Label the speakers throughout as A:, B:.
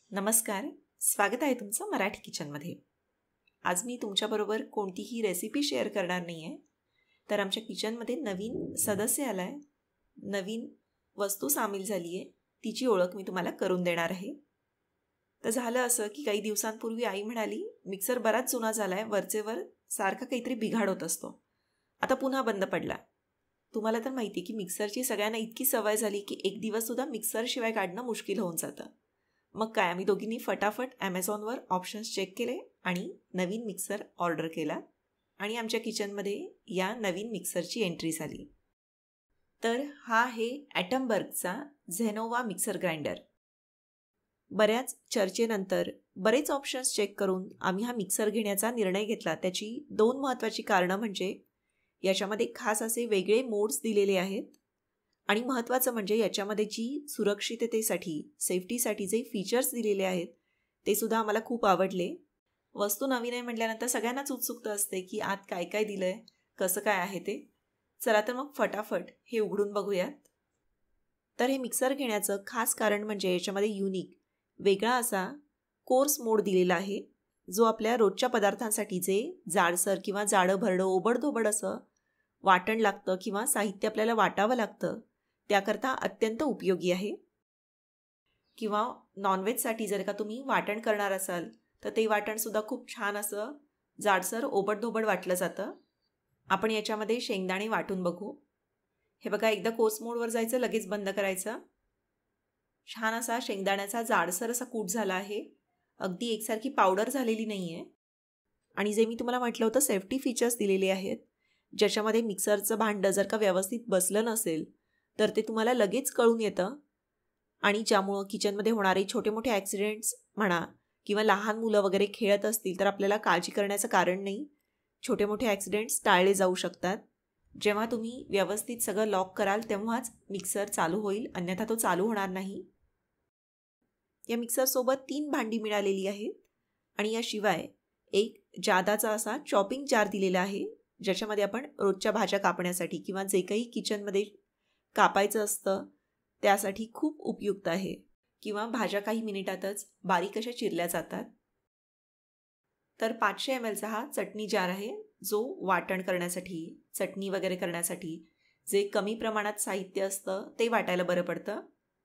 A: नमस्कार, स्वागत आहे तुमचं मराठी किचनमध्ये. आज मी तुमच्याबरोबर कोणतीही रेसिपी शेअर करणार नाही आहे, तर आमच्या किचनमध्ये नवीन सदस्य आला आहे, नवीन वस्तू सामील झाली आहे, तिची ओळख मी तुम्हाला करून देणार आहे. तर झालं असं की काही दिवसांपूर्वी आई म्हणाली, मिक्सर बराच जुना झाला आहे, वरचेवर सारखा काहीतरी बिघाड होत असतो, आता पुन्हा बंद पडला. तुम्हाला तर माहिती की मिक्सरची सगळ्यांना इतकी सवय झाली की एक दिवससुद्धा मिक्सरशिवाय काढणं मुश्किल होऊन जातं. मग काय, आम्ही दोघींनी फटाफट ॲमेझॉनवर ऑप्शन्स चेक केले आणि नवीन मिक्सर ऑर्डर केला आणि आमच्या किचनमध्ये या नवीन मिक्सरची एंट्री झाली. तर हा आहे ॲटमबर्गचा झेनोवा मिक्सर ग्राइंडर. बऱ्याच चर्चेनंतर बरेच ऑप्शन्स चेक करून आम्ही हा मिक्सर घेण्याचा निर्णय घेतला. त्याची दोन महत्त्वाची कारणं म्हणजे याच्यामध्ये खास असे वेगळे मोड्स दिलेले आहेत आणि महत्त्वाचं म्हणजे याच्यामध्ये जी सुरक्षिततेसाठी, सेफ्टीसाठी जे फीचर्स दिलेले आहेत ते सुद्धा आम्हाला खूप आवडले. वस्तू नवीन आहे म्हटल्यानंतर सगळ्यांनाच उत्सुकता असते की आत काय काय दिलं आहे, कसं काय आहे ते. चला तर मग फटाफट हे उघडून बघूयात. तर हे मिक्सर घेण्याचं खास कारण म्हणजे याच्यामध्ये युनिक वेगळा असा कोर्स मोड दिलेला आहे, जो आपल्या रोजच्या पदार्थांसाठी जे जाडसर किंवा जाडं भरडं ओबडधोबड असं वाटण लागतं किंवा साहित्य आपल्याला वाटावं लागतं त्याकरता अत्यंत उपयोगी आहे. किंवा नॉनव्हेजसाठी जर का तुम्ही वाटण करणार असाल तर ते वाटणसुद्धा खूप छान असं जाडसर ओबडधोबड वाटलं जातं. आपण याच्यामध्ये शेंगदाणे वाटून बघू. हे बघा, एकदा कोर्स मोडवर जायचं, लगेच बंद करायचं. छान असा शेंगदाण्याचा जाडसर असा कूट झाला आहे, अगदी एकसारखी पावडर झालेली नाही आहे. आणि जे मी तुम्हाला म्हटलं होतं सेफ्टी फीचर्स दिलेले आहेत, ज्याच्यामध्ये मिक्सरचं भांडं जर का व्यवस्थित बसलं नसेल तर ते तुम्हाला लगेच कळून येतं आणि ज्यामुळं किचनमध्ये होणारे छोटे मोठे ॲक्सिडेंट्स म्हणा किंवा लहान मुलं वगैरे खेळत असतील तर आपल्याला काळजी करण्याचं कारण नाही. छोटे मोठे ॲक्सिडेंट्स टाळले जाऊ शकतात. जेव्हा तुम्ही व्यवस्थित सगळं लॉक कराल तेव्हाच मिक्सर चालू होईल, अन्यथा तो चालू होणार नाही. या मिक्सरसोबत 3 भांडी मिळालेली आहेत आणि याशिवाय एक जादाचा असा चॉपिंग जार दिलेला आहे, ज्याच्यामध्ये आपण रोजच्या भाज्या कापण्यासाठी किंवा जे काही किचनमध्ये कापायचं असतं त्यासाठी खूप उपयुक्त आहे. किंवा भाज्या काही मिनिटातच बारीक अशा चिरल्या जातात. तर 500 ml हा चटणी जार आहे, जो वाटण करण्यासाठी, चटणी वगैरे करण्यासाठी जे कमी प्रमाणात साहित्य असतं ते वाटायला बरं पडतं.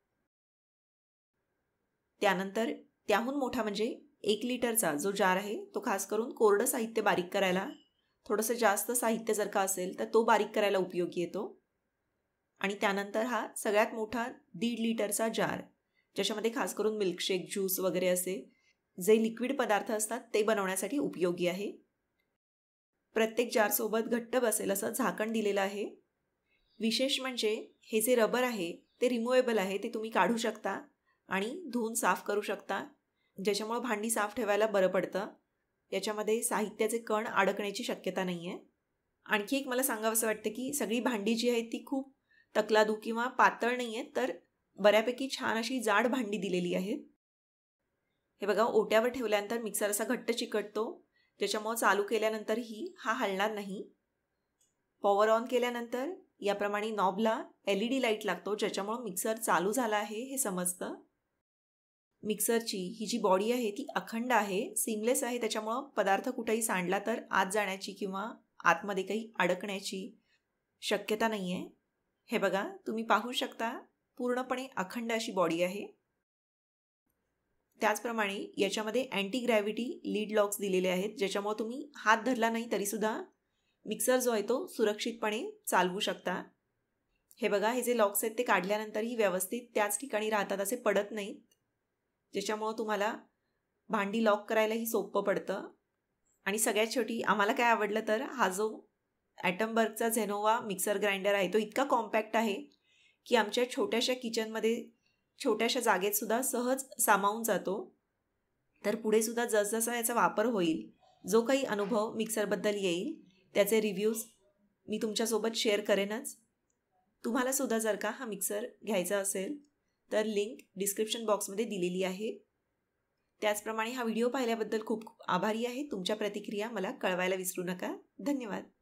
A: त्यानंतर त्याहून मोठा म्हणजे 1 लिटरचा जो जार आहे तो खास करून कोरडं साहित्य बारीक करायला, थोडंसं जास्त साहित्य जर का असेल तर तो बारीक करायला उपयोगी येतो. आणि त्यानंतर हा सगळ्यात मोठा 1.5 लिटरचा जार, ज्याच्यामध्ये खास करून मिल्कशेक, ज्यूस वगैरे असे जे लिक्विड पदार्थ असतात ते बनवण्यासाठी उपयोगी आहे. प्रत्येक जारसोबत घट्ट बसेल असं झाकण दिलेलं आहे. विशेष म्हणजे हे जे रबर आहे ते रिमूवेबल आहे, ते तुम्ही काढू शकता आणि धुवून साफ करू शकता, ज्याच्यामुळं भांडी साफ ठेवायला बरं पडतं. याच्यामध्ये साहित्याचे कण अडकण्याची शक्यता नाही आहे. आणखी एक मला सांगावंसं वाटतं की सगळी भांडी जी आहेत ती खूप तकलादू किंवा पातळ नाही आहेत, तर बऱ्यापैकी छान अशी जाड भांडी दिलेली आहेत. हे बघा, ओट्यावर ठेवल्यानंतर मिक्सर असा घट्ट चिकटतो, ज्याच्यामुळं चालू केल्यानंतरही हा हलणार नाही. पॉवर ऑन केल्यानंतर याप्रमाणे नॉबला LED लाईट लागतो, ज्याच्यामुळं मिक्सर चालू झाला आहे हे समजतं. मिक्सरची ही जी बॉडी आहे ती अखंड आहे, सीमलेस आहे, त्याच्यामुळं पदार्थ कुठेही सांडला तर आत जाण्याची किंवा आतमध्ये काही अडकण्याची शक्यता नाही आहे. हे बघा, तुम्ही पाहू शकता, पूर्णपणे अखंड अशी बॉडी आहे. त्याचप्रमाणे याच्यामध्ये अँटी ग्रॅव्हिटी लीड लॉक्स दिलेले आहेत, ज्याच्यामुळे तुम्ही हात धरला नाही तरीसुद्धा मिक्सर जो आहे तो सुरक्षितपणे चालवू शकता. हे बघा, हे जे लॉक्स आहेत ते काढल्यानंतरही व्यवस्थित त्याच ठिकाणी राहतात, असे पडत नाहीत, ज्याच्यामुळं तुम्हाला भांडी लॉक करायलाही सोपं पडतं. आणि सगळ्यात शेवटी आम्हाला काय आवडलं तर हा जो ॲटमबर्गचा झेनोवा मिक्सर ग्राइंडर आहे तो इतका कॉम्पॅक्ट आहे की आमच्या छोट्याशा किचनमध्ये, छोट्याशा जागेतसुद्धा सहज सामावून जातो. तर पुढेसुद्धा जसजसा याचा वापर होईल, जो काही अनुभव मिक्सरबद्दल येईल त्याचे रिव्ह्यूज मी तुमच्यासोबत शेअर करेनच. तुम्हालासुद्धा जर का हा मिक्सर घ्यायचा असेल तर लिंक डिस्क्रिप्शन बॉक्समध्ये दिलेली आहे. त्याचप्रमाणे हा व्हिडिओ पाहिल्याबद्दल खूप खूप आभारी आहे. तुमच्या प्रतिक्रिया मला कळवायला विसरू नका. धन्यवाद.